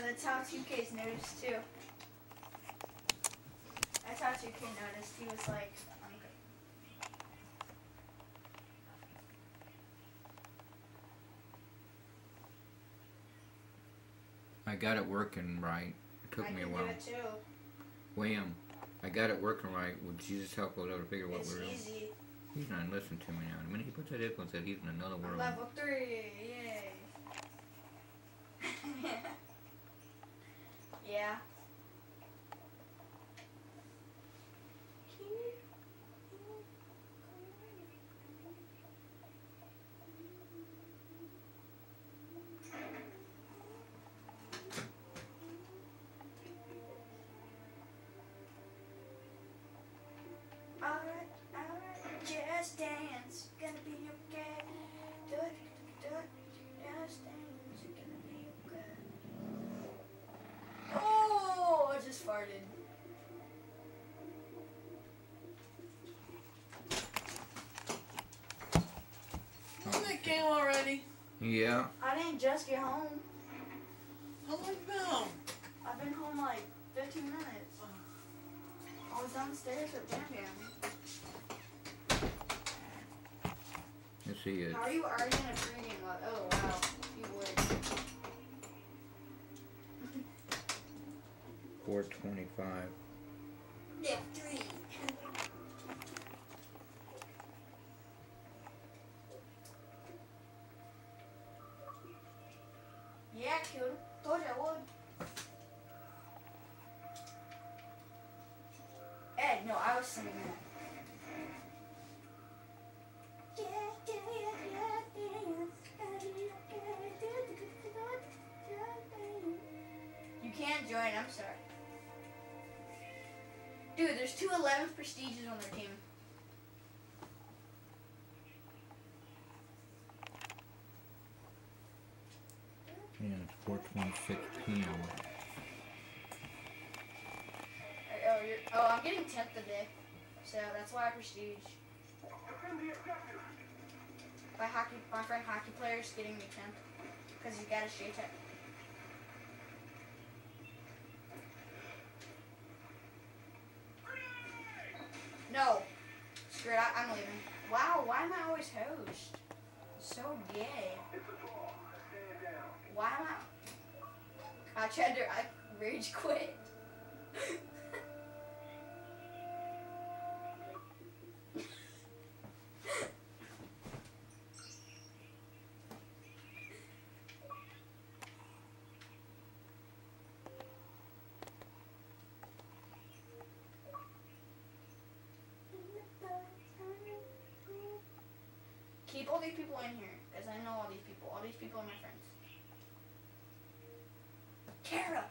that's how 2K's noticed too. That's how 2K noticed. He was like, I got it working right. It took me a while. I can do it too. William, I got it working right. Would you just help us out to figure what It's we're doing? easy. He's not listening to me now. The minute he puts that headphones in, he's in another world. Level 3, yay. Yeah. Alright, just dance, gonna be okay. Do it, just dance, gonna be okay. Oh, I just farted. Isn't that game already? Yeah. I didn't just get home. How long you been home? I've been home like 15 minutes. I was downstairs with Bam Bam. Let's see it. How are you already in a pregame mode? Oh wow, you would. 425. Yeah, 3. Yeah, killed him. Told you I would. Ed, no, I was singing that. You can't join, I'm sorry. Dude, there's 2 11th prestiges on their team. Yeah, it's 4:26 p.m. Oh, I'm getting 10th today. So that's why I prestige. My friend hockey player is getting me 10th. Because he got a shade tech. No. Screw it, I'm leaving. Wow, why am I always host? So gay. Why am I rage quit. Keep all these people in here, because I know all these people. All these people are my friends. Kara!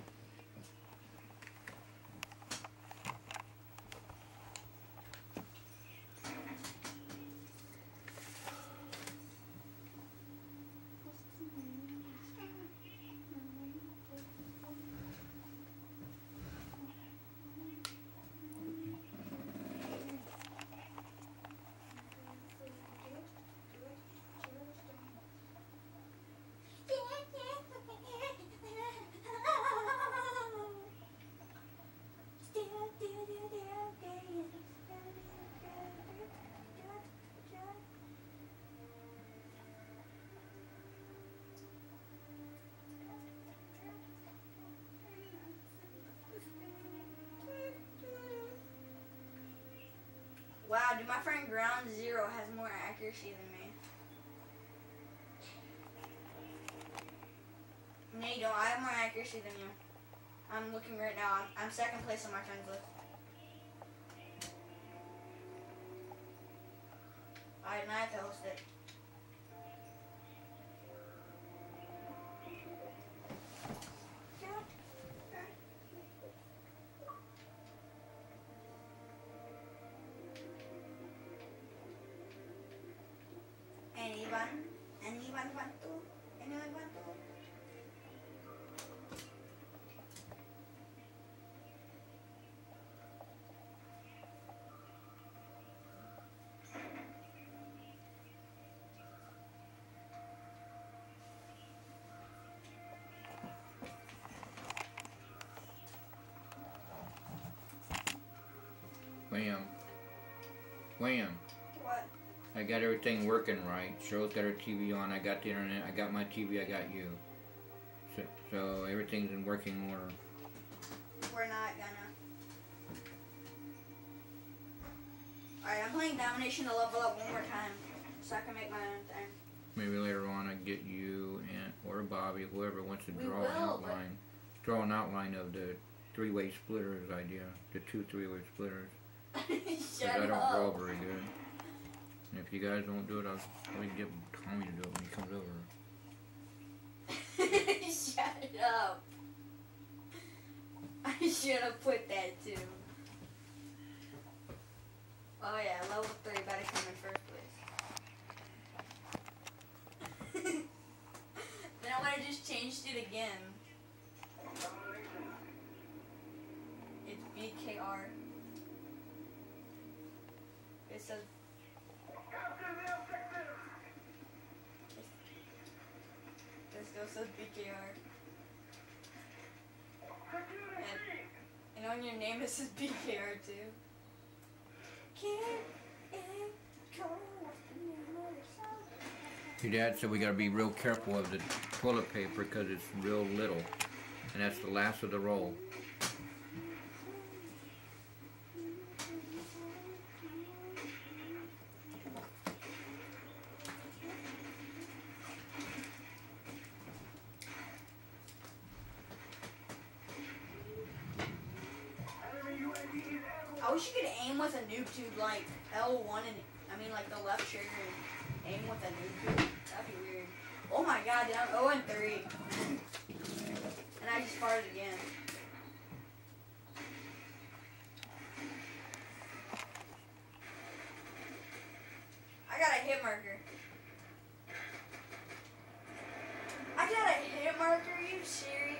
Wow, dude, my friend Ground Zero has more accuracy than me. No, you don't. I have more accuracy than you. I'm looking right now. I'm second place on my friends list. Alright, now I have to host it. Anyone want to? Anyone want to? Wham. Wham. What? I got everything working right. Cheryl's got her TV on. I got the internet. I got my TV. I got you. So everything's in working order. We're not gonna. Alright, I'm playing Domination to level up one more time. So I can make my own thing. Maybe later on I get you and or Bobby, whoever wants to We draw an will, outline. Draw an outline of the three-way splitters idea. The 2 3-way splitters. Because Shut I don't up. draw very good. And if you guys won't do it, I'll probably get Tommy to do it when he comes over. Shut up. I should have put that too. Oh yeah, level 3 better come in first place. Then I would have just changed it again. It's BKR. It says. It still says BKR. And on your name it says BKR too. Your dad said we gotta be real careful of the toilet paper because it's real little. And that's the last of the roll. I wish you could aim with a noob tube like L1 and like the left trigger and aim with a noob tube. That'd be weird. Oh my god, dude, I'm 0-3. And I just farted again. I got a hit marker. I got a hit marker, are you serious?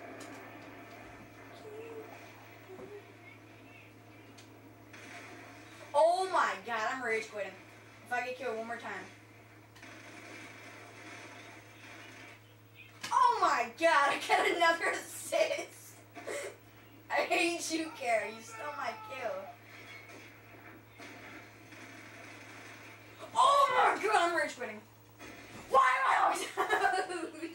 Oh my god, I'm rage quitting. If I get killed one more time. Oh my god, I got another assist. I hate you, Kara. You stole my kill. Oh my god, I'm rage quitting. Why am I always lose?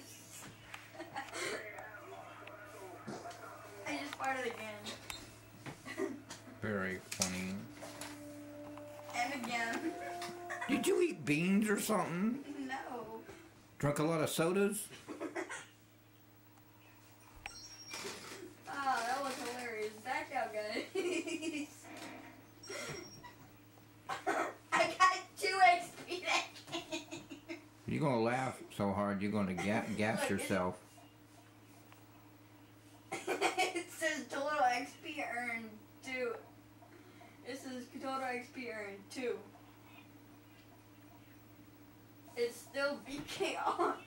I just farted again. Very funny. And again. Did you eat beans or something? No. Drunk a lot of sodas? Oh, that was hilarious. Back out, guys. I got 2 XP that game. You're gonna laugh so hard you're gonna gas yourself. It says total XP earned 2. It says total XP earned 2. It's still BKR.